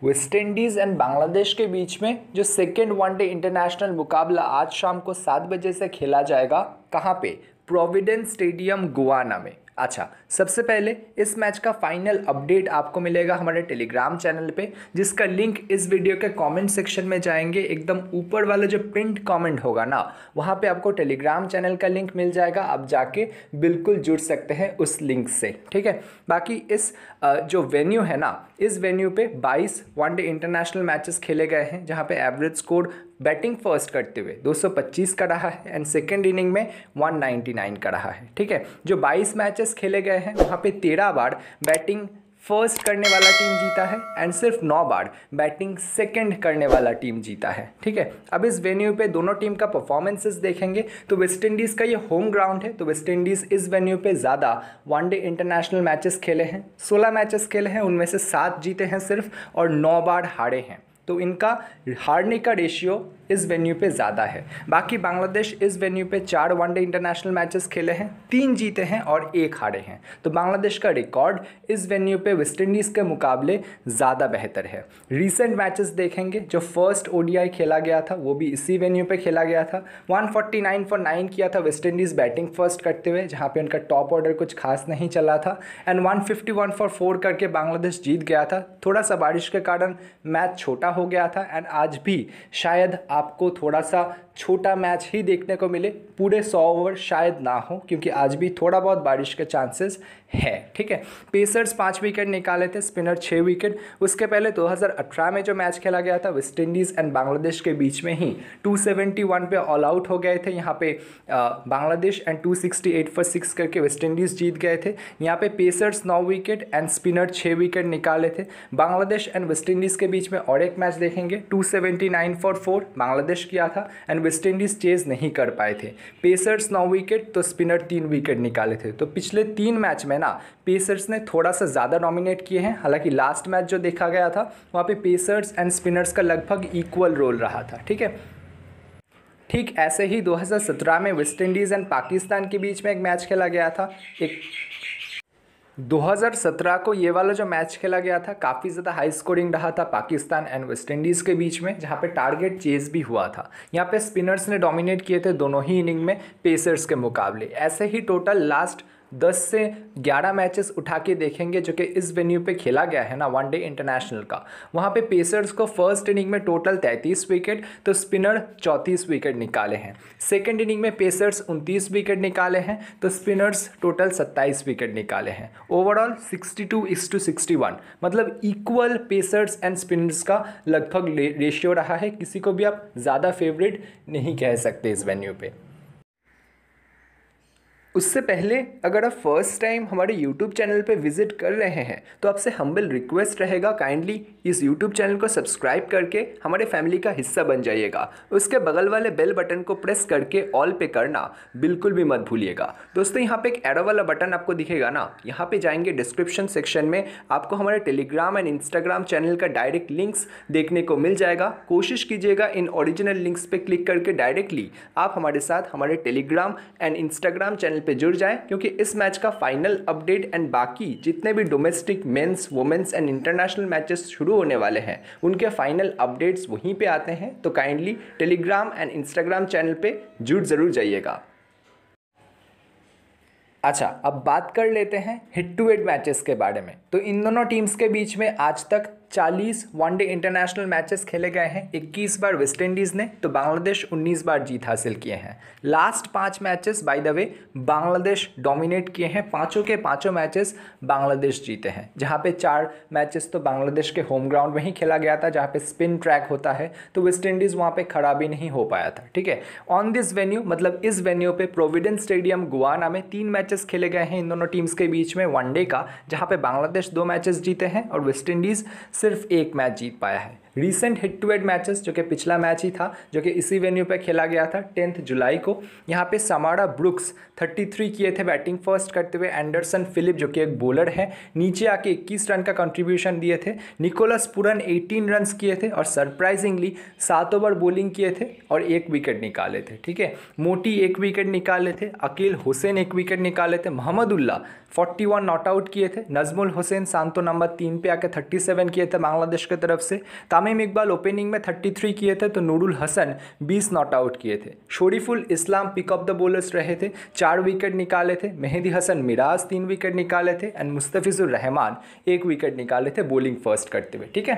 Waste Indies and Bangladesh के बीच में जो सेकेंड वनडे इंटरनेशनल मुकाबला आज शाम को 7 बजे से खेला जाएगा। कहाँ पे? प्रोविडेंस स्टेडियम गुआना में। अच्छा, सबसे पहले इस मैच का फाइनल अपडेट आपको मिलेगा हमारे टेलीग्राम चैनल पे, जिसका लिंक इस वीडियो के कमेंट सेक्शन में जाएंगे एकदम ऊपर वाला जो प्रिंट कमेंट होगा ना, वहाँ पे आपको टेलीग्राम चैनल का लिंक मिल जाएगा। आप जाके बिल्कुल जुड़ सकते हैं उस लिंक से, ठीक है। बाकी इस जो वेन्यू है ना, इस वेन्यू पे 22 वनडे इंटरनेशनल मैचेस खेले गए हैं, जहाँ पे एवरेज स्कोर बैटिंग फर्स्ट करते हुए 225 का रहा है एंड सेकेंड इनिंग में 199 का रहा है, ठीक है। जो 22 मैचेस खेले गए हैं वहाँ पे 13 बार बैटिंग फर्स्ट करने वाला टीम जीता है एंड सिर्फ 9 बार बैटिंग सेकंड करने वाला टीम जीता है, ठीक है। अब इस वेन्यू पे दोनों टीम का परफॉर्मेंसेस देखेंगे तो वेस्ट इंडीज़ का ये होम ग्राउंड है, तो वेस्ट इंडीज़ इस वेन्यू पे ज़्यादा वनडे इंटरनेशनल मैचेस खेले हैं। 16 मैचेस खेले हैं, उनमें से 7 जीते हैं सिर्फ और 9 बार हारे हैं, तो इनका हारने का रेशियो इस वेन्यू पे ज़्यादा है। बाकी बांग्लादेश इस वेन्यू पे 4 वनडे इंटरनेशनल मैचेस खेले हैं, 3 जीते हैं और 1 हारे हैं, तो बांग्लादेश का रिकॉर्ड इस वेन्यू पे वेस्ट इंडीज़ के मुकाबले ज़्यादा बेहतर है। रीसेंट मैचेस देखेंगे, जो फर्स्ट ओडीआई खेला गया था वो भी इसी वेन्यू पे खेला गया था। 149 for 9 किया था वेस्ट इंडीज़ बैटिंग फर्स्ट करते हुए, जहाँ पे उनका टॉप ऑर्डर कुछ खास नहीं चला था, एंड 151 for 4 करके बांग्लादेश जीत गया था। थोड़ा सा बारिश के कारण मैच छोटा हो गया था एंड आज भी शायद आपको थोड़ा सा छोटा मैच ही देखने को मिले, पूरे 100 ओवर शायद ना हो, क्योंकि आज भी थोड़ा बहुत बारिश के चांसेस है, ठीक है। पेसर्स 5 विकेट निकाले थे, स्पिनर 6 विकेट। उसके पहले 2018 में जो मैच खेला गया था वेस्ट इंडीज़ एंड बांग्लादेश के बीच में ही 271 पे ऑल आउट हो गए थे यहाँ पे बांग्लादेश एंड 268 for 6 करके वेस्ट इंडीज़ जीत गए थे। यहाँ पे pacers 9 wicket and spinner 6 wicket निकाले थे। बांग्लादेश एंड वेस्ट इंडीज़ के बीच में और एक मैच देखेंगे, 279 for 4 बांग्लादेश किया था एंड वेस्ट इंडीज़ चेज नहीं कर पाए थे। पेसर्स 9 विकेट तो स्पिनर 3 विकेट निकाले थे। तो पिछले 3 मैच में ना पेसर्स ने थोड़ा सा ज़्यादा डोमिनेट किए हैं। हालांकि लास्ट मैच जो देखा गया था वहाँ पे पेसर्स एंड स्पिनर्स का लगभग इक्वल रोल रहा था, ठीक है। ठीक ऐसे ही 2017 में वेस्ट इंडीज़ एंड पाकिस्तान के बीच में एक मैच खेला गया था। 2017 को ये वाला जो मैच खेला गया था काफ़ी ज़्यादा हाई स्कोरिंग रहा था पाकिस्तान एंड वेस्ट इंडीज़ के बीच में, जहाँ पे टारगेट चेज भी हुआ था। यहाँ पे स्पिनर्स ने डोमिनेट किए थे दोनों ही इनिंग में पेसर्स के मुकाबले। ऐसे ही टोटल लास्ट 10 से 11 मैचेस उठा के देखेंगे जो कि इस वेन्यू पे खेला गया है ना वनडे इंटरनेशनल का, वहाँ पे पेसर्स को फर्स्ट इनिंग में टोटल 33 विकेट तो स्पिनर 34 विकेट निकाले हैं। सेकंड इनिंग में पेसर्स 29 विकेट निकाले हैं तो स्पिनर्स टोटल 27 विकेट निकाले हैं। ओवरऑल 62:61, मतलब इक्वल पेसर्स एंड स्पिनर्स का लगभग रेशियो रहा है। किसी को भी आप ज़्यादा फेवरेट नहीं कह सकते इस वेन्यू पे। उससे पहले अगर आप फर्स्ट टाइम हमारे YouTube चैनल पे विजिट कर रहे हैं तो आपसे हम्बल रिक्वेस्ट रहेगा, काइंडली इस YouTube चैनल को सब्सक्राइब करके हमारे फैमिली का हिस्सा बन जाइएगा। उसके बगल वाले बेल बटन को प्रेस करके ऑल पे करना बिल्कुल भी मत भूलिएगा। दोस्तों यहाँ पे एक एरो वाला बटन आपको दिखेगा ना, यहाँ पे जाएंगे डिस्क्रिप्शन सेक्शन में आपको हमारे टेलीग्राम एंड इंस्टाग्राम चैनल का डायरेक्ट लिंक्स देखने को मिल जाएगा। कोशिश कीजिएगा इन ओरिजिनल लिंक्स पे क्लिक करके डायरेक्टली आप हमारे साथ हमारे टेलीग्राम एंड इंस्टाग्राम चैनल पे जुड़ जाएं, क्योंकि इस मैच का फाइनल अपडेट एंड बाकी जितने भी domestic men's women's and international matches शुरू होने वाले हैं उनके फाइनल अपडेट्स वहीं पे आते हैं। तो kindly Telegram and Instagram channel पे जुड़ जरूर जाइएगा। अच्छा, अब बात कर लेते हैं हेड टू हेड मैचेस के बारे में। तो इन दोनों टीम्स के बीच में आज तक 40 वनडे इंटरनेशनल मैचेस खेले गए हैं। 21 बार वेस्ट इंडीज़ ने तो बांग्लादेश 19 बार जीत हासिल किए हैं। Last 5 matches by the way Bangladesh dominate किए हैं, पाँचों के पाँचों मैचेस बांग्लादेश जीते हैं, जहां पे 4 मैचेस तो बांग्लादेश के होम ग्राउंड में ही खेला गया था, जहां पे स्पिन ट्रैक होता है, तो वेस्ट इंडीज़ वहाँ पे खड़ा भी नहीं हो पाया था, ठीक है। ऑन दिस वेन्यू, मतलब इस वेन्यू पे प्रोविडेंस स्टेडियम गुआना में 3 मैचेस खेले गए हैं इन दोनों टीम्स के बीच में वनडे का, जहाँ पे बांग्लादेश 2 मैचेस जीते हैं और वेस्ट इंडीज़ सिर्फ 1 मैच जीत पाया है। Recent head to head matches जो कि पिछला मैच ही था जो कि इसी वेन्यू पे खेला गया था 10 जुलाई को, यहाँ पे समारा ब्रुक्स 33 किए थे बैटिंग फर्स्ट करते हुए। एंडरसन फिलिप जो कि एक बॉलर है नीचे आके 21 रन का कंट्रीब्यूशन दिए थे। निकोलस पुरन 18 रन्स किए थे और सरप्राइजिंगली 7 ओवर बॉलिंग किए थे और 1 विकेट निकाले थे। ठीक है, मोटी 1 विकेट निकाले थे, अकील हुसैन 1 विकेट निकाले थे, मोहम्मदुल्लाह 41 नॉट आउट किए थे, नजमुल हुसैन सांतो नंबर 3 पे आके 37 किए थे बांग्लादेश की तरफ से, तामीम इकबाल ओपनिंग में 33 किए थे, तो नूरुल हसन 20 नॉट आउट किए थे। Shariful Islam pick of the bowlers रहे थे, 4 विकेट निकाले थे। मेहदी हसन मिराज 3 विकेट निकाले थे एंड मुस्तफिजुर रहमान 1 विकेट निकाले थे बॉलिंग फर्स्ट करते हुए। ठीक है,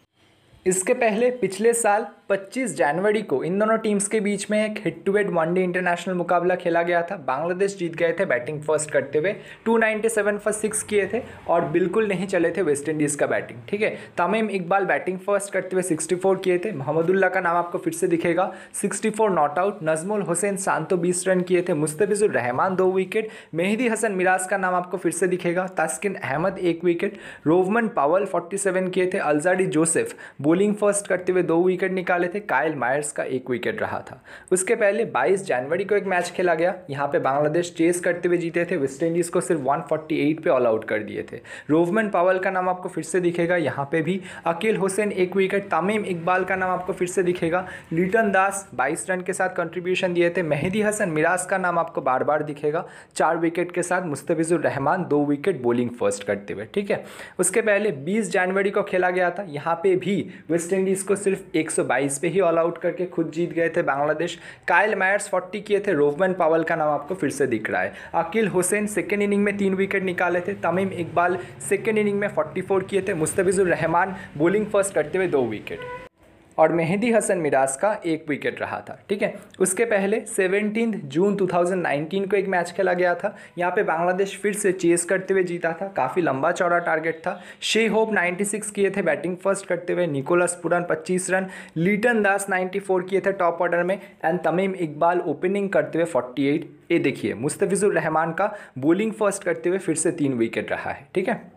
इसके पहले पिछले साल 25 जनवरी को इन दोनों टीम्स के बीच में एक head to head one day international मुकाबला खेला गया था। बांग्लादेश जीत गए थे बैटिंग फर्स्ट करते हुए, 297 फॉर 6 किए थे और बिल्कुल नहीं चले थे वेस्ट इंडीज़ का बैटिंग। ठीक है, तमीम इकबाल बैटिंग फर्स्ट करते हुए 64 किए थे। मोहम्मदुल्लाह का नाम आपको फिर से दिखेगा, 64 not out. Najmul Hossain Shanto 20 run किए थे। मुस्तफिजुर रहमान 2 विकेट। मेहदी हसन मिराज का नाम आपको फिर से दिखेगा। तास्किन अहमद 1 विकेट। रोवमन पावल 47 किए थे। अल्जाडी जोसेफ बॉलिंग फर्स्ट करते हुए 2 विकेट निकाले थे। काइल मायर्स का 1 विकेट रहा था। उसके पहले 22 जनवरी को एक मैच खेला गया, यहाँ पे बांग्लादेश चेस करते हुए जीते थे। वेस्ट इंडीज़ को सिर्फ 148 पे ऑल आउट कर दिए थे। रोवमन पावल का नाम आपको फिर से दिखेगा, यहाँ पे भी Akeal Hosein 1 wicket. Tamim Iqbal का नाम आपको फिर से दिखेगा। लिटन दास 22 रन के साथ कंट्रीब्यूशन दिए थे। मेहदी हसन मिराज का नाम आपको बार बार दिखेगा 4 विकेट के साथ। Mustafizur Rahman 2 wicket bowling first करते हुए। ठीक है, उसके पहले 20 जनवरी को खेला गया था, यहाँ पे भी वेस्ट इंडीज़ को सिर्फ 122 पे ही ऑल आउट करके खुद जीत गए थे बांग्लादेश। काइल मायर्स 40 किए थे। रोवमन पावल का नाम आपको फिर से दिख रहा है। अकील हुसैन सेकेंड इनिंग में 3 विकेट निकाले थे। तमीम इकबाल सेकेंड इनिंग में 44 किए थे। मुस्तफिजुर रहमान बॉलिंग फर्स्ट करते हुए 2 विकेट और मेहदी हसन मिराज का 1 विकेट रहा था। ठीक है, उसके पहले 17 जून 2019 को एक मैच खेला गया था, यहाँ पे बांग्लादेश फिर से चेस करते हुए जीता था। काफ़ी लंबा चौड़ा टारगेट था। शे होप 96 किए थे बैटिंग फर्स्ट करते हुए। Nicholas Pooran 25 run. Liton Das 94 किए थे टॉप ऑर्डर में एंड तमीम इकबाल ओपनिंग करते हुए 48। ये देखिए मुस्तफिजुर रहमान का बॉलिंग फर्स्ट करते हुए फिर से 3 विकेट रहा है। ठीक है,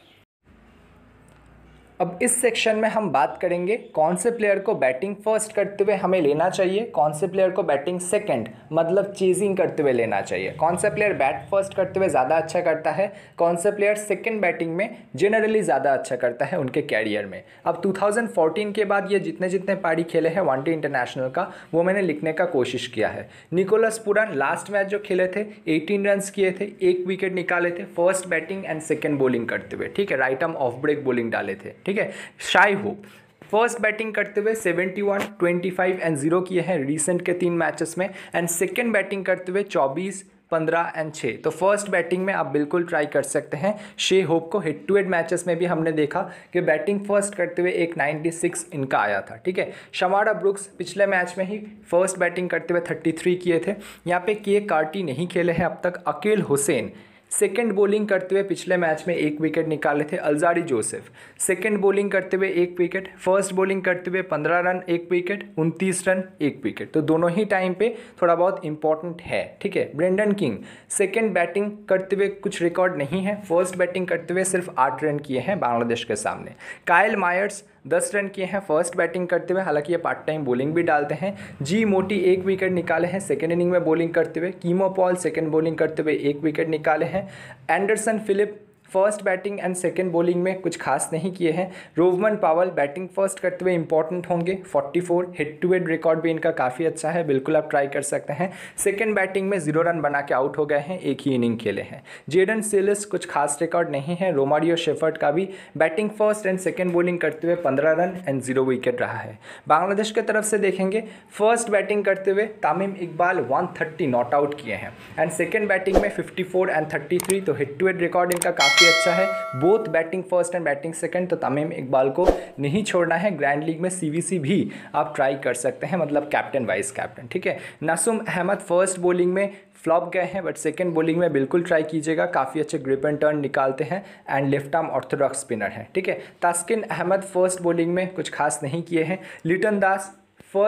अब इस सेक्शन में हम बात करेंगे कौन से प्लेयर को बैटिंग फर्स्ट करते हुए हमें लेना चाहिए, कौन से प्लेयर को बैटिंग सेकंड मतलब चेजिंग करते हुए लेना चाहिए, कौन सा प्लेयर बैट फर्स्ट करते हुए ज़्यादा अच्छा करता है, कौन सा प्लेयर सेकंड बैटिंग में जनरली ज़्यादा अच्छा करता है उनके कैरियर में। अब 2014 के बाद ये जितने पारी खेले हैं वनडे इंटरनेशनल का वो मैंने लिखने का कोशिश किया है। निकोलस पुरन लास्ट मैच जो खेले थे 18 रन किए थे, 1 विकेट निकाले थे first batting and second bowling करते हुए। ठीक है, right arm off break bowling डाले थे। ठीक है, शाई होप फर्स्ट बैटिंग करते हुए 71, 25 एंड 0 किए हैं रिसेंट के 3 मैचेस में एंड सेकेंड बैटिंग करते हुए 24, 15 एंड 6। तो फर्स्ट बैटिंग में आप बिल्कुल ट्राई कर सकते हैं। शे होप को हेड टू हेड मैचेस में भी हमने देखा कि बैटिंग फर्स्ट करते हुए एक 96 इनका आया था। ठीक है, शमारा ब्रुक्स पिछले मैच में ही फर्स्ट बैटिंग करते हुए 33 किए थे। यहाँ पे के कार्टी नहीं खेले हैं अब तक। अकील हुसैन सेकेंड बॉलिंग करते हुए पिछले मैच में 1 विकेट निकाले थे। अल्जाडी जोसेफ सेकेंड बॉलिंग करते हुए 1 विकेट, फर्स्ट बॉलिंग करते हुए 15 रन 1 विकेट, 29 रन 1 विकेट। तो दोनों ही टाइम पे थोड़ा बहुत इंपॉर्टेंट है। ठीक है, ब्रेंडन किंग सेकेंड बैटिंग करते हुए कुछ रिकॉर्ड नहीं है, फर्स्ट बैटिंग करते हुए सिर्फ 8 रन किए हैं बांग्लादेश के सामने। काइल मायर्स 10 रन किए हैं फर्स्ट बैटिंग करते हुए, हालांकि ये पार्ट टाइम बॉलिंग भी डालते हैं। जी मोटी 1 विकेट निकाले हैं सेकेंड इनिंग में बॉलिंग करते हुए। कीमो पॉल सेकेंड बॉलिंग करते हुए 1 विकेट निकाले हैं। Anderson Phillip first batting and second bowling में कुछ खास नहीं किए हैं। रोवमन पावल बैटिंग फर्स्ट करते हुए इंपॉर्टेंट होंगे 44, हेड टू हेड रिकॉर्ड भी इनका काफ़ी अच्छा है, बिल्कुल आप ट्राई कर सकते हैं। सेकेंड बैटिंग में 0 रन बना के आउट हो गए हैं, 1 ही इनिंग खेले हैं। जेडन सिलिस कुछ खास रिकॉर्ड नहीं है। रोमारियो शेफर्ड का भी batting first and second bowling करते हुए 15 रन एंड 0 विकेट रहा है। बांग्लादेश की तरफ से देखेंगे फर्स्ट बैटिंग करते हुए तमीम इकबाल 130 नॉट आउट किए हैं एंड सेकेंड बैटिंग में 54 एंड 33, तो हेड टू हेड रिकॉर्ड इनका काफ़ी अच्छा है। Both batting first and batting second, तो तमीम इकबाल को नहीं छोड़ना है। ग्रैंड लीग में सीवीसी भी आप ट्राई कर सकते हैं, मतलब कैप्टन वाइस कैप्टन। ठीक है, नसूम अहमद फर्स्ट बॉलिंग में फ्लॉप गए हैं बट सेकंड बॉलिंग में बिल्कुल ट्राई कीजिएगा, काफ़ी अच्छे ग्रिप एंड टर्न निकालते हैं and left arm orthodox spinner हैं। ठीक है, तास्किन अहमद फर्स्ट बॉलिंग में कुछ खास नहीं किए हैं। Liton Das first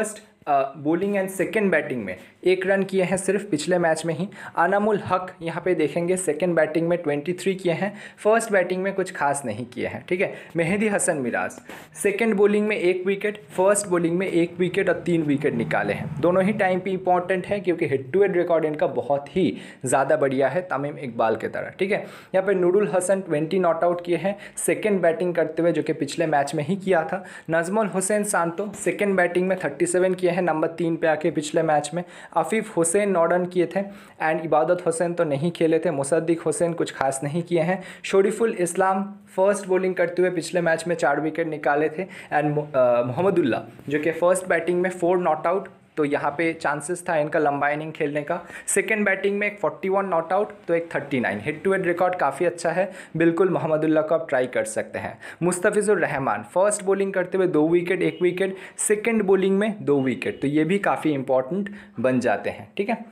bowling and second batting में 1 रन किए हैं सिर्फ पिछले मैच में ही। अनामुल हक यहाँ पे देखेंगे सेकंड बैटिंग में 23 किए हैं, फर्स्ट बैटिंग में कुछ खास नहीं किए हैं, ठीक है। मेहदी हसन मिराज सेकंड बॉलिंग में 1 विकेट, फर्स्ट बॉलिंग में 1 विकेट और 3 विकेट निकाले हैं। दोनों ही टाइम पे इंपॉर्टेंट है क्योंकि हेड टू हेड रिकॉर्ड इनका बहुत ही ज़्यादा बढ़िया है तमीम इकबाल की तरह, ठीक है। यहाँ पे नूरुल हसन 20 नॉट आउट किए हैं सेकेंड बैटिंग करते हुए, जो कि पिछले मैच में ही किया था। नजमुल हुसैन सांतो सेकेंड बैटिंग में 37 किए हैं, नंबर 3 पे आके पिछले मैच में। आफिफ हुसैन 9 रन किए थे एंड इबादत हुसैन तो नहीं खेले थे। मुसद्दिक हुसैन कुछ खास नहीं किए हैं। शरीफुल इस्लाम फर्स्ट बॉलिंग करते हुए पिछले मैच में 4 विकेट निकाले थे एंड मोहम्मदुल्ला जो कि फर्स्ट बैटिंग में 4 नॉट आउट, तो यहाँ पे चांसेस था इनका लंबा इनिंग खेलने का। सेकंड बैटिंग में एक 41 नॉट आउट तो एक 39। हेड टू हेड रिकॉर्ड काफ़ी अच्छा है, बिल्कुल मोहम्मदुल्ला को आप ट्राई कर सकते हैं। मुस्तफिजुर रहमान फर्स्ट बॉलिंग करते हुए 2 विकेट 1 विकेट, सेकंड बॉलिंग में 2 विकेट, तो ये भी काफ़ी इंपॉर्टेंट बन जाते हैं, ठीक है।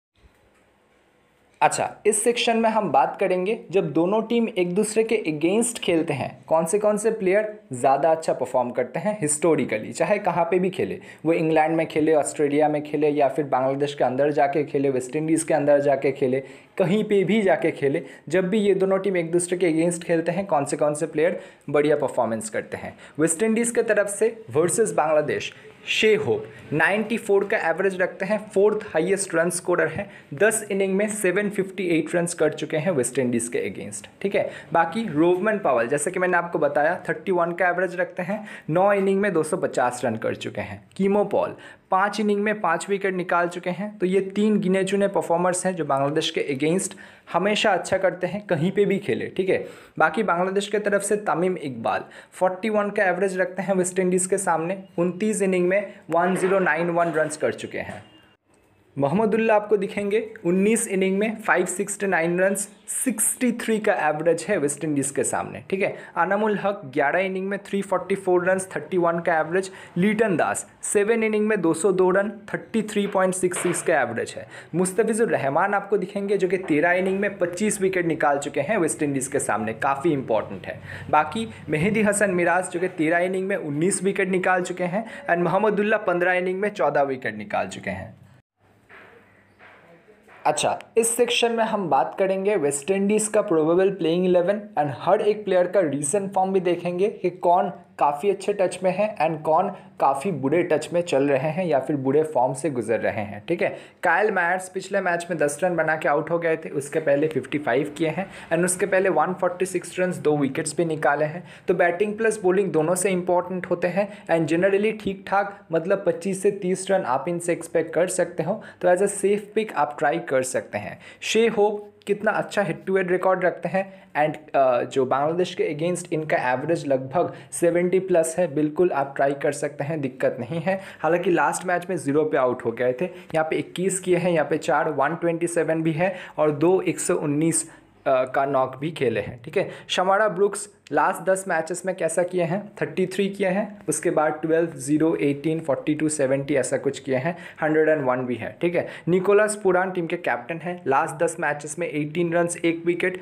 अच्छा, इस सेक्शन में हम बात करेंगे जब दोनों टीम एक दूसरे के अगेंस्ट खेलते हैं कौन से प्लेयर ज़्यादा अच्छा परफॉर्म करते हैं हिस्टोरिकली, चाहे कहाँ पे भी खेले, वो इंग्लैंड में खेले, ऑस्ट्रेलिया में खेले, या फिर बांग्लादेश के अंदर जाके खेले, वेस्ट इंडीज़ के अंदर जाके खेले, कहीं पे भी जाके खेले, जब भी ये दोनों टीम एक दूसरे के अगेंस्ट खेलते हैं कौन से प्लेयर बढ़िया परफॉर्मेंस करते हैं। वेस्ट इंडीज़ के तरफ से वर्सेस बांग्लादेश शे होप 94 का एवरेज रखते हैं, 4th हाईएस्ट रन स्कोरर हैं, 10 इनिंग में 758 रन कर चुके हैं वेस्ट इंडीज़ के अगेंस्ट, ठीक है। बाकी रोवमन पावल जैसे कि मैंने आपको बताया 31 का एवरेज रखते हैं, 9 इनिंग में 250 रन कर चुके हैं। कीमो पॉल 5 इनिंग में 5 विकेट निकाल चुके हैं। तो ये 3 गिने चुने परफॉर्मर्स हैं जो बांग्लादेश के अगेंस्ट हमेशा अच्छा करते हैं कहीं पे भी खेले, ठीक है। बाकी बांग्लादेश के तरफ से तमीम इकबाल 41 का एवरेज रखते हैं वेस्ट इंडीज़ के सामने, 29 इनिंग में 1091 रन कर चुके हैं। मोहम्मदुल्ला आपको दिखेंगे 19 इनिंग में 569 रन्स, 63 का एवरेज है वेस्ट इंडीज़ के सामने, ठीक है। अनामुल हक 11 इनिंग में 344 रन्स, 31 का एवरेज। लीटन दास 7 इनिंग में 202 रन, 33.66 का एवरेज है। मुस्तफिजुर रहमान आपको दिखेंगे जो कि 13 इनिंग में 25 विकेट निकाल चुके हैं वेस्ट इंडीज़ के सामने, काफ़ी इंपॉर्टेंट है। बाकी मेहदी हसन मिराज जो कि 13 इनिंग में 19 विकेट निकाल चुके हैं एंड मोहम्मदुल्ला 15 इनिंग में 14 विकेट निकाल चुके हैं। अच्छा, इस सेक्शन में हम बात करेंगे वेस्ट इंडीज़ का प्रोबेबल प्लेइंग 11 एंड हर एक प्लेयर का रीसेंट फॉर्म भी देखेंगे कि कौन काफ़ी अच्छे टच में है एंड कौन काफ़ी बुरे टच में चल रहे हैं या फिर बुरे फॉर्म से गुजर रहे हैं, ठीक है। कायल मायर्स पिछले मैच में 10 रन बना के आउट हो गए थे, उसके पहले 55 किए हैं एंड उसके पहले 146 रन 2 विकेट्स भी निकाले हैं। तो बैटिंग प्लस बॉलिंग दोनों से इंपॉर्टेंट होते हैं एंड जनरली ठीक ठाक मतलब 25 से 30 रन आप इनसे एक्सपेक्ट कर सकते हो। तो एज अ सेफ पिक आप ट्राई कर सकते हैं। शे होप कितना अच्छा हेड टू हेड रिकॉर्ड रखते हैं एंड जो बांग्लादेश के अगेंस्ट इनका एवरेज लगभग 70 प्लस है, बिल्कुल आप ट्राई कर सकते हैं, दिक्कत नहीं है। हालांकि लास्ट मैच में 0 पे आउट हो गए थे, यहाँ पे 21 किए हैं, यहाँ पे 4 127 भी है और 2 119 का नॉक भी खेले हैं, ठीक है। शमारा ब्रुक्स लास्ट 10 मैचेस में कैसा किए हैं, 33 किए हैं, उसके बाद 12 0 18 42 70 ऐसा कुछ किए हैं, 101 भी है, ठीक है। निकोलस पुरान टीम के कैप्टन हैं, लास्ट 10 मैचेस में 18 run 1 wicket,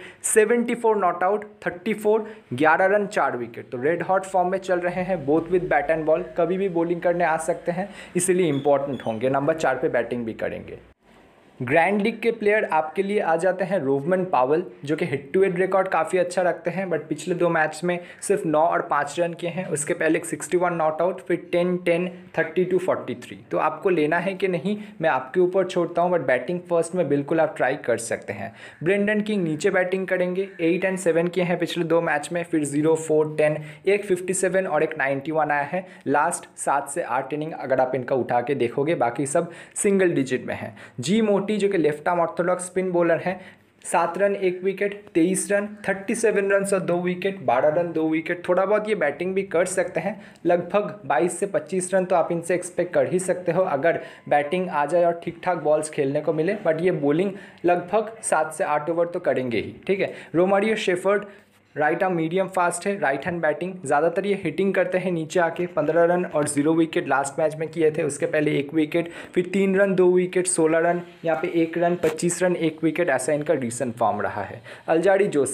74 not out, 34 11 run 4 wicket. तो रेड हॉट फॉर्म में चल रहे हैं, both with bat and ball, कभी भी बॉलिंग करने आ सकते हैं, इसीलिए इंपॉर्टेंट होंगे। नंबर 4 पे बैटिंग भी करेंगे। ग्रैंड लीग के प्लेयर आपके लिए आ जाते हैं रोवमन पावल जो कि हेड टू हेड रिकॉर्ड काफ़ी अच्छा रखते हैं, बट पिछले 2 मैच में सिर्फ 9 और 5 रन किए हैं। उसके पहले 61 नॉट आउट, फिर 10 10 32 43। तो आपको लेना है कि नहीं मैं आपके ऊपर छोड़ता हूं, बट बैटिंग फर्स्ट में बिल्कुल आप ट्राई कर सकते हैं। ब्रेंडन किंग नीचे बैटिंग करेंगे, 8 और 7 किए हैं पिछले 2 मैच में, फिर 0 4 10, एक 57 और एक 91 आया है लास्ट 7 से 8 इनिंग अगर आप इनका उठा के देखोगे, बाकी सब सिंगल डिजिट में है। जी मोटी जो कि left arm orthodox spin bowler हैं, 7 रन 1 विकेट, 23 रन, 37 रन और 2 विकेट, 12 रन 2 विकेट। थोड़ा बहुत ये बैटिंग भी कर सकते हैं, लगभग 22 से 25 रन तो आप इनसे एक्सपेक्ट कर ही सकते हो अगर बैटिंग आ जाए और ठीक ठाक बॉल्स खेलने को मिले, बट ये बॉलिंग लगभग 7 से 8 ओवर तो करेंगे ही, ठीक है। Romario Shepherd right arm medium fast है, राइट हैंड बैटिंग, ज़्यादातर ये हिटिंग करते हैं नीचे आके, 15 रन और 0 विकेट लास्ट मैच में किए थे, उसके पहले 1 विकेट, फिर 3 रन 2 विकेट, 16 रन, यहाँ पे 1 रन 25 रन 1 विकेट, ऐसा इनका रीसेंट फॉर्म रहा है। Alzarri Joseph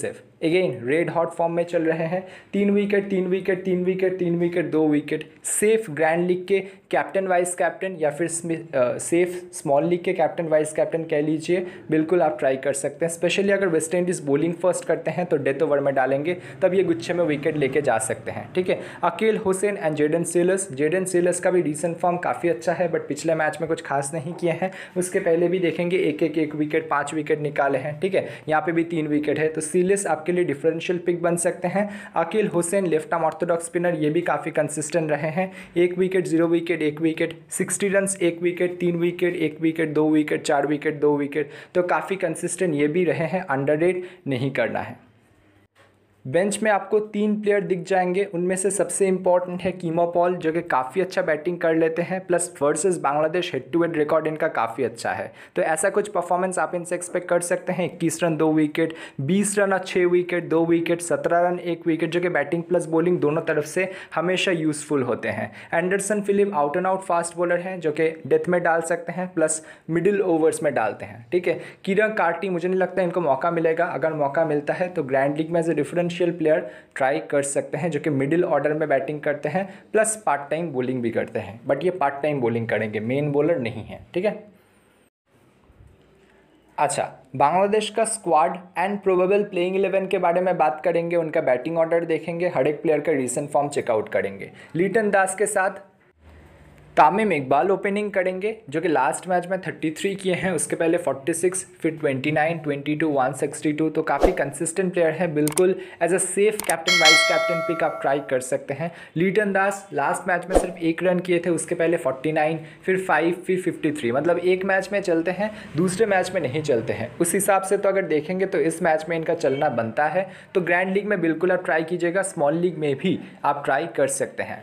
again red hot form में चल रहे हैं, 3 wicket 3 wicket 3 wicket 3 wicket 2 wicket. Safe grand league के कैप्टन वाइस कैप्टन या फिर सेफ स्मॉल लीग के कैप्टन वाइस कैप्टन कह लीजिए, बिल्कुल आप ट्राई कर सकते हैं। स्पेशली अगर वेस्ट इंडीज़ बॉलिंग फर्स्ट करते हैं तो डेथ ओवर में डालेंगे, तब ये गुच्छे में विकेट लेके जा सकते हैं, ठीक है। Akeal Hosein and Jayden Seales का भी रीसेंट फॉर्म काफ़ी अच्छा है, बट पिछले मैच में कुछ खास नहीं किए हैं। उसके पहले भी देखेंगे एक विकेट 5 विकेट निकाले हैं, ठीक है। यहाँ पे भी 3 विकेट है, तो सीलेस आपके लिए डिफरेंशियल पिक बन सकते हैं। Akeal Hosein left arm orthodox spinner, ये भी काफ़ी कंसिस्टेंट रहे हैं। 1 wicket 0 wicket 1 wicket, 60 run 1 wicket 3 wicket 1 wicket 2 wicket 4 wicket 2 wicket, तो काफ़ी कंसिस्टेंट ये भी रहे हैं, अंडररेट नहीं करना है। बेंच में आपको 3 प्लेयर दिख जाएंगे, उनमें से सबसे इंपॉर्टेंट है कीमो पॉल, जो कि काफ़ी अच्छा बैटिंग कर लेते हैं, plus versus Bangladesh head to head record इनका काफ़ी अच्छा है, तो ऐसा कुछ परफॉर्मेंस आप इनसे एक्सपेक्ट कर सकते हैं। 21 रन 2 विकेट, 20 रन और 6 विकेट 2 विकेट, 17 रन 1 विकेट, जो कि बैटिंग प्लस बॉलिंग दोनों तरफ से हमेशा यूजफुल होते हैं। Anderson Phillip out and out fast bowler हैं, जो कि डेथ में डाल सकते हैं, प्लस मिडिल ओवर्स में डालते हैं, ठीक है। किरण कार्टी, मुझे नहीं लगता इनको मौका मिलेगा, अगर मौका मिलता है तो ग्रैंड लीग में as a differential player try कर सकते हैं, जो कि मिडिल ऑर्डर में बैटिंग करते हैं, प्लस पार्ट टाइम बॉलिंग भी करते हैं, बट ये पार्ट टाइम बॉलिंग करेंगे, मेन बॉलर नहीं है, ठीक है। अच्छा, बांग्लादेश का स्क्वाड एंड प्रोबेबल प्लेइंग 11 के बारे में बात करेंगे, उनका बैटिंग ऑर्डर देखेंगे, हर एक प्लेयर का रीसेंट फॉर्म चेकआउट करेंगे। लिटन दास के साथ तामिम इकबाल ओपनिंग करेंगे, जो कि लास्ट मैच में 33 किए हैं, उसके पहले 46, फिर 29, 22, 162, तो काफ़ी कंसिस्टेंट प्लेयर है, बिल्कुल as a safe captain vice captain pick आप ट्राई कर सकते हैं। लिटन दास लास्ट मैच में सिर्फ 1 रन किए थे, उसके पहले 49, फिर 5, फिर 53, मतलब एक मैच में चलते हैं, दूसरे मैच में नहीं चलते हैं। उस हिसाब से तो अगर देखेंगे तो इस मैच में इनका चलना बनता है, तो ग्रैंड लीग में बिल्कुल आप ट्राई कीजिएगा, स्मॉल लीग में भी आप ट्राई कर सकते हैं।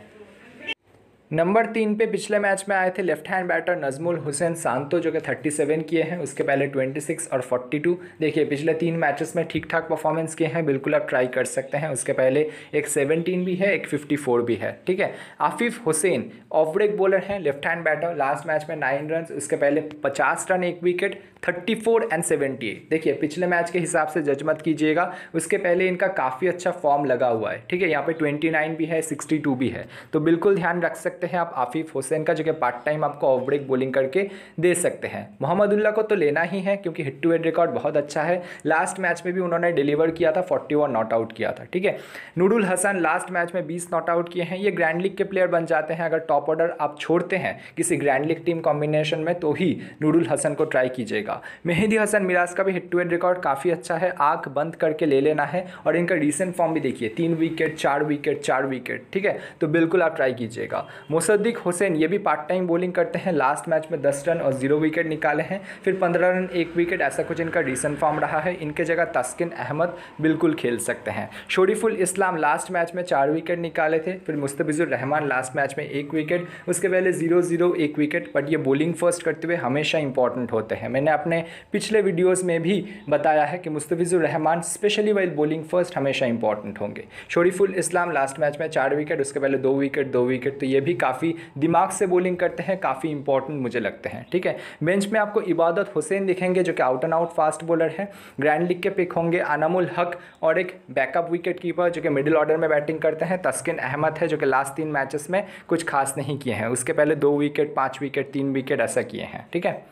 नंबर 3 पे पिछले मैच में आए थे left hand batter Najmul Hossain Shanto, जो कि 37 किए हैं, उसके पहले 26 और 42। देखिए पिछले 3 मैचेस में ठीक ठाक परफॉर्मेंस किए हैं, बिल्कुल आप ट्राई कर सकते हैं। उसके पहले एक 17 भी है, एक 54 भी है, ठीक है। Afif Hossain off break bowler हैं, left hand batter, last match में 9 रन, उसके पहले 50 रन 1 विकेट, 34 एंड 78। देखिए पिछले मैच के हिसाब से जज मत कीजिएगा, उसके पहले इनका काफ़ी अच्छा फॉर्म लगा हुआ है, ठीक है। यहाँ पे 29 भी है, 62 भी है, तो बिल्कुल ध्यान रख सकते हैं आप आफिफ हुसैन का, जो कि पार्ट टाइम आपको ऑफ ब्रेक बॉलिंग करके दे सकते हैं। मोहम्मदुल्लाह को तो लेना ही है, क्योंकि हिट टू हेड रिकॉर्ड बहुत अच्छा है, लास्ट मैच में भी उन्होंने डिलीवर किया था, 41 नॉट आउट किया था, ठीक है। नूरुल हसन लास्ट मैच में 20 नॉट आउट किए हैं, ये ग्रैंड लीग के प्लेयर बन जाते हैं। अगर टॉप ऑर्डर आप छोड़ते हैं किसी ग्रैंड लीग टीम कॉम्बिनेशन में, तो ही नूरुल हसन को ट्राई कीजिएगा। मेहदी हसन मिराज का भी हिट टू हेड रिकॉर्ड काफ़ी अच्छा है, आंख बंद करके ले लेना है, और इनका रीसेंट फॉर्म भी देखिए, 3 विकेट 4 विकेट 4 विकेट, ठीक है, तो बिल्कुल आप ट्राई कीजिएगा। मुसद्दिक हुसैन ये भी पार्ट टाइम बॉलिंग करते हैं, लास्ट मैच में 10 रन और 0 विकेट निकाले हैं, फिर 15 रन 1 विकेट, ऐसा कुछ इनका रीसेंट फॉर्म रहा है। इनके जगह तस्किन अहमद बिल्कुल खेल सकते हैं। शरीफुल इस्लाम लास्ट मैच में 4 विकेट निकाले थे, फिर मुस्तफिजुर रहमान लास्ट मैच में 1 विकेट, उसके पहले 0-0 1 विकेट, बट ये बॉलिंग फर्स्ट करते हुए हमेशा इंपॉर्टेंट होते हैं। मैंने अपने पिछले वीडियोज़ में भी बताया है कि Mustafizur Rahman specially while bowling first हमेशा इंपॉर्टेंट होंगे। शरीफुल इस्लाम लास्ट मैच में 4 विकेट, उसके पहले 2 विकेट 2 विकेट, तो ये भी काफ़ी दिमाग से बॉलिंग करते हैं, काफ़ी इंपॉर्टेंट मुझे लगते हैं, ठीक है। बेंच में आपको इबादत हुसैन दिखेंगे, जो कि out and out fast bowler है, ग्रैंड लीग के पिक होंगे। अनामुल हक और एक बैकअप विकेट कीपर, जो कि मिडिल ऑर्डर में बैटिंग करते हैं, तस्किन अहमद है, जो कि लास्ट 3 मैचेस में कुछ खास नहीं किए हैं, उसके पहले 2 विकेट 5 विकेट 3 विकेट ऐसा किए हैं, ठीक है।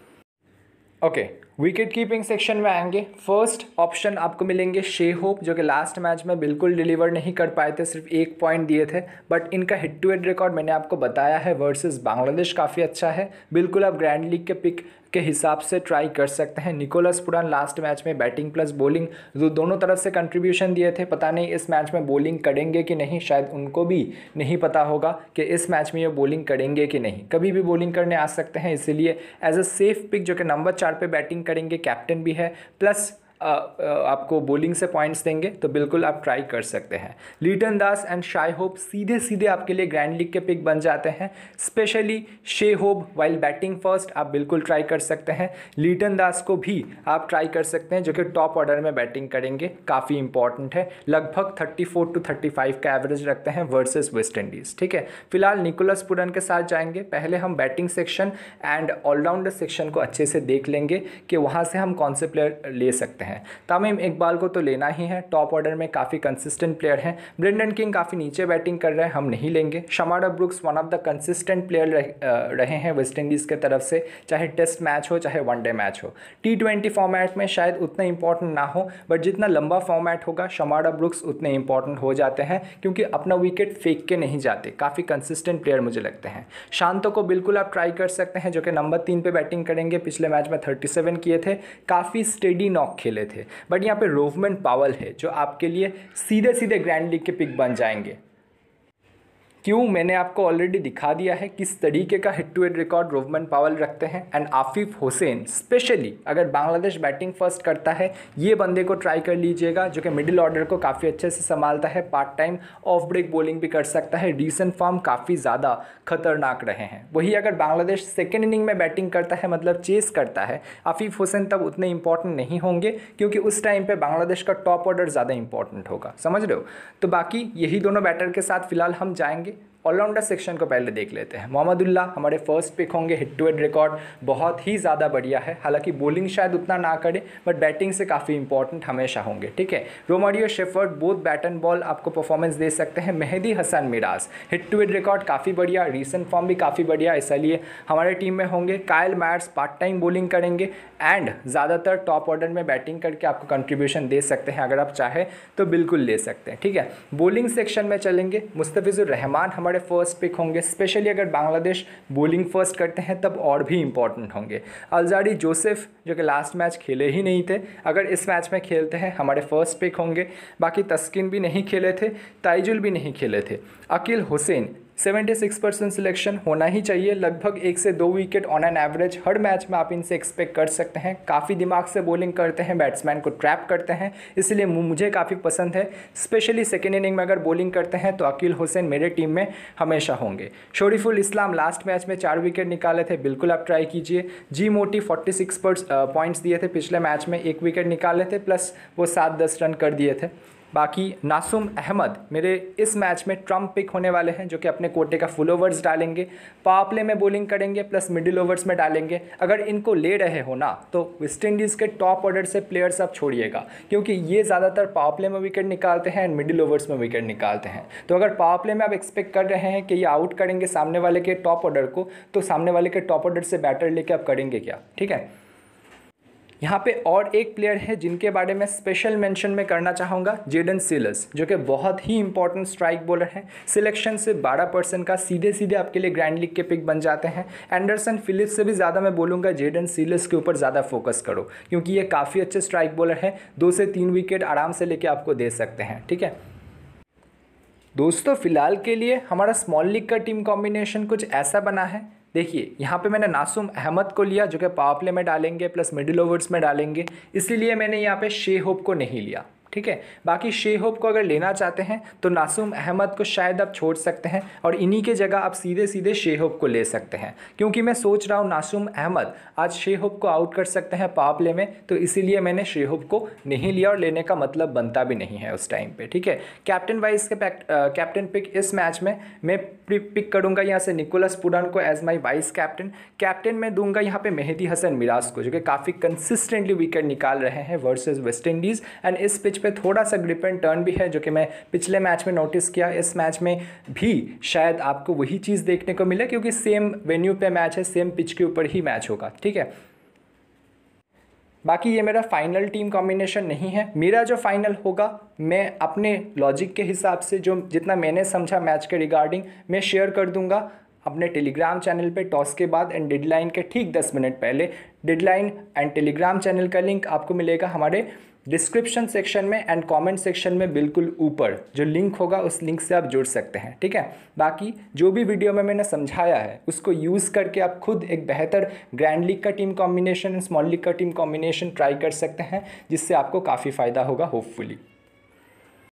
ओके, विकेट कीपिंग सेक्शन में आएंगे। फर्स्ट ऑप्शन आपको मिलेंगे शे होप, जो कि लास्ट मैच में बिल्कुल डिलीवर नहीं कर पाए थे, सिर्फ 1 पॉइंट दिए थे, बट इनका हिट टू हेड रिकॉर्ड मैंने आपको बताया है वर्सेस बांग्लादेश काफ़ी अच्छा है, बिल्कुल आप ग्रैंड लीग के पिक के हिसाब से ट्राई कर सकते हैं। निकोलस पुरान लास्ट मैच में बैटिंग प्लस बॉलिंग दोनों तरफ से कंट्रीब्यूशन दिए थे, पता नहीं इस मैच में बॉलिंग करेंगे कि नहीं, शायद उनको भी नहीं पता होगा कि इस मैच में ये बॉलिंग करेंगे कि नहीं, कभी भी बॉलिंग करने आ सकते हैं, इसीलिए एज अ सेफ पिक, जो कि नंबर 4 पे बैटिंग करेंगे, कैप्टन भी है, प्लस आपको बॉलिंग से पॉइंट्स देंगे, तो बिल्कुल आप ट्राई कर सकते हैं। Liton Das and Shai Hope सीधे सीधे आपके लिए ग्रैंड लीग के पिक बन जाते हैं, स्पेशली शे होप वाइल बैटिंग फर्स्ट आप बिल्कुल ट्राई कर सकते हैं। लिटन दास को भी आप ट्राई कर सकते हैं, जो कि टॉप ऑर्डर में बैटिंग करेंगे, काफ़ी इंपॉर्टेंट है, लगभग 34 to 35 का एवरेज रखते हैं वर्सेस वेस्ट इंडीज़, ठीक है। फिलहाल निकोलस पुरन के साथ जाएंगे, पहले हम batting section and allrounder section को अच्छे से देख लेंगे कि वहाँ से हम कौन से प्लेयर ले सकते हैं। हैं। तमीम इकबाल को तो लेना ही है, टॉप ऑर्डर में काफ़ी कंसिस्टेंट प्लेयर हैं। ब्रेंडन किंग काफ़ी नीचे बैटिंग कर रहे हैं, हम नहीं लेंगे। Shamarh Brooks one of the consistent player रहे हैं वेस्ट इंडीज़ के तरफ से, चाहे टेस्ट मैच हो चाहे वनडे मैच हो। T20 फॉर्मेट में शायद उतना इंपॉर्टेंट ना हो, बट जितना लंबा फॉर्मेट होगा शमाडा ब्रुक्स उतने इंपॉर्टेंट हो जाते हैं, क्योंकि अपना विकेट फेंक के नहीं जाते, काफ़ी कंसिस्टेंट प्लेयर मुझे लगते हैं। शांतो को बिल्कुल आप ट्राई कर सकते हैं, जो कि नंबर 3 पे बैटिंग करेंगे। पिछले मैच में 37 किए थे, काफ़ी स्टेडी नॉक खेले थे। बट यहाँ पे रोवमन पावल है जो आपके लिए सीधे सीधे ग्रैंड लीग के पिक बन जाएंगे। क्यों, मैंने आपको ऑलरेडी दिखा दिया है किस तरीके का hit to hit record Rovman Powell रखते हैं। एंड आफिफ हुसैन स्पेशली अगर बांग्लादेश बैटिंग फर्स्ट करता है, ये बंदे को ट्राई कर लीजिएगा, जो कि मिडिल ऑर्डर को काफ़ी अच्छे से संभालता है, part time off break bowling भी कर सकता है। रीसेंट फॉर्म काफ़ी ज़्यादा खतरनाक रहे हैं। वही अगर बांग्लादेश सेकेंड इनिंग में बैटिंग करता है, मतलब चेस करता है, आफिफ हुसैन तब उतने इंपॉर्टेंट नहीं होंगे, क्योंकि उस टाइम पर बांग्लादेश का टॉप ऑर्डर ज़्यादा इंपॉर्टेंट होगा। समझ रहे हो? तो बाकी यही दोनों बैटर के साथ फिलहाल हम जाएंगे। ऑलराउंडर सेक्शन को पहले देख लेते हैं। मोहम्मदुल्लाह हमारे फर्स्ट पिक होंगे। हिट टू हिट रिकॉर्ड बहुत ही ज़्यादा बढ़िया है, हालांकि बॉलिंग शायद उतना ना करे, बट बैटिंग से काफ़ी इंपॉर्टेंट हमेशा होंगे। ठीक है, Romario Shepherd both bat and ball आपको परफॉर्मेंस दे सकते हैं। Mehidy Hasan Miraz hit to hit record काफ़ी बढ़िया, रीसेंट फॉर्म भी काफ़ी बढ़िया, इसलिए हमारे टीम में होंगे। Kyle Mayers part time bowling करेंगे एंड ज़्यादातर टॉप ऑर्डर में बैटिंग करके आपको कंट्रीब्यूशन दे सकते हैं, अगर आप चाहें तो बिल्कुल ले सकते हैं। ठीक है, बॉलिंग सेक्शन में चलेंगे। मुस्तफिजुर रहमान हमारे फर्स्ट पिक होंगे, स्पेशली अगर बांग्लादेश बॉलिंग फर्स्ट करते हैं तब और भी इंपॉर्टेंट होंगे। अलजारी जोसेफ जो कि लास्ट मैच खेले ही नहीं थे, अगर इस मैच में खेलते हैं हमारे फर्स्ट पिक होंगे। बाकी तस्किन भी नहीं खेले थे, ताइजुल भी नहीं खेले थे। अकील हुसैन 76% सिलेक्शन होना ही चाहिए, लगभग 1 से 2 विकेट ऑन एन एवरेज हर मैच में आप इनसे एक्सपेक्ट कर सकते हैं। काफ़ी दिमाग से बॉलिंग करते हैं, बैट्समैन को ट्रैप करते हैं, इसलिए मुझे काफ़ी पसंद है। स्पेशली सेकेंड इनिंग में अगर बॉलिंग करते हैं तो अकील हुसैन मेरे टीम में हमेशा होंगे। शरीफुल इस्लाम लास्ट मैच में 4 विकेट निकाले थे, बिल्कुल आप ट्राई कीजिए। जी मोटी 46 पॉइंट्स दिए थे पिछले मैच में, 1 विकेट निकाले थे, प्लस वो 7-10 रन कर दिए थे। बाकी नासुम अहमद मेरे इस मैच में ट्रम्प पिक होने वाले हैं, जो कि अपने कोटे का फुल ओवर्स डालेंगे, पावर प्ले में बॉलिंग करेंगे, प्लस मिडिल ओवर्स में डालेंगे। अगर इनको ले रहे हो ना तो वेस्ट इंडीज़ के टॉप ऑर्डर से प्लेयर्स आप छोड़िएगा, क्योंकि ये ज़्यादातर पावर प्ले में विकेट निकालते हैं एंड मिडिल ओवर्स में विकेट निकालते हैं। तो अगर पावर प्ले में आप एक्सपेक्ट कर रहे हैं कि ये आउट करेंगे सामने वाले के टॉप ऑर्डर को, तो सामने वाले के टॉप ऑर्डर से बैटर लेके आप करेंगे क्या? ठीक है, यहाँ पे और एक प्लेयर है जिनके बारे में स्पेशल मेंशन में करना चाहूँगा, जेडन सिलस, जो कि बहुत ही इंपॉर्टेंट स्ट्राइक बॉलर हैं। सिलेक्शन से 12% का सीधे सीधे आपके लिए ग्रैंड लीग के पिक बन जाते हैं। एंडरसन फिलिप्स से भी ज़्यादा मैं बोलूँगा जेडन सिलस के ऊपर ज़्यादा फोकस करो, क्योंकि ये काफ़ी अच्छे स्ट्राइक बॉलर हैं, 2 से 3 विकेट आराम से लेके आपको दे सकते हैं। ठीक है दोस्तों, फिलहाल के लिए हमारा स्मॉल लीग का टीम कॉम्बिनेशन कुछ ऐसा बना है। देखिए, यहाँ पे मैंने नासुम अहमद को लिया, जो कि पावर प्ले में डालेंगे प्लस मिडिल ओवर्स में डालेंगे, इसीलिए मैंने यहाँ पे शे होप को नहीं लिया। ठीक है, बाकी शे होप को अगर लेना चाहते हैं तो नासुम अहमद को शायद आप छोड़ सकते हैं और इन्हीं के जगह आप सीधे सीधे शे होप को ले सकते हैं, क्योंकि मैं सोच रहा हूँ नासुम अहमद आज शे होप को आउट कर सकते हैं पावर प्ले में, तो इसीलिए मैंने शे होप को नहीं लिया और लेने का मतलब बनता भी नहीं है उस टाइम पे। ठीक है, कैप्टन वाइस के कैप्टन पिक इस मैच में मैं पिक करूँगा यहाँ से निकोलस पुरान को as my vice captain. Captain में दूंगा यहाँ पे मेहदी हसन मिराज को, जो कि काफ़ी कंसिस्टेंटली विकेट निकाल रहे हैं वर्सेज वेस्ट इंडीज़। एंड इस पिच पे थोड़ा सा ग्रिप एंड टर्न भी है, जो कि मैं पिछले मैच में नोटिस किया। इस मैच में भी शायद आपको वही चीज़ देखने को मिले, क्योंकि सेम वेन्यू पे मैच है, सेम पिच के ऊपर ही मैच होगा। ठीक है, बाकी ये मेरा फाइनल टीम कॉम्बिनेशन नहीं है। मेरा जो फाइनल होगा मैं अपने लॉजिक के हिसाब से जो जितना मैंने समझा मैच के रिगार्डिंग मैं शेयर कर दूंगा अपने टेलीग्राम चैनल पे टॉस के बाद एंड डेडलाइन के ठीक 10 मिनट पहले। डेडलाइन एंड टेलीग्राम चैनल का लिंक आपको मिलेगा हमारे डिस्क्रिप्शन सेक्शन में एंड कमेंट सेक्शन में बिल्कुल ऊपर जो लिंक होगा, उस लिंक से आप जुड़ सकते हैं। ठीक है, बाकी जो भी वीडियो में मैंने समझाया है उसको यूज़ करके आप खुद एक बेहतर ग्रैंड लीग का टीम कॉम्बिनेशन, स्मॉल लीग का टीम कॉम्बिनेशन ट्राई कर सकते हैं, जिससे आपको काफ़ी फ़ायदा होगा होपफुली।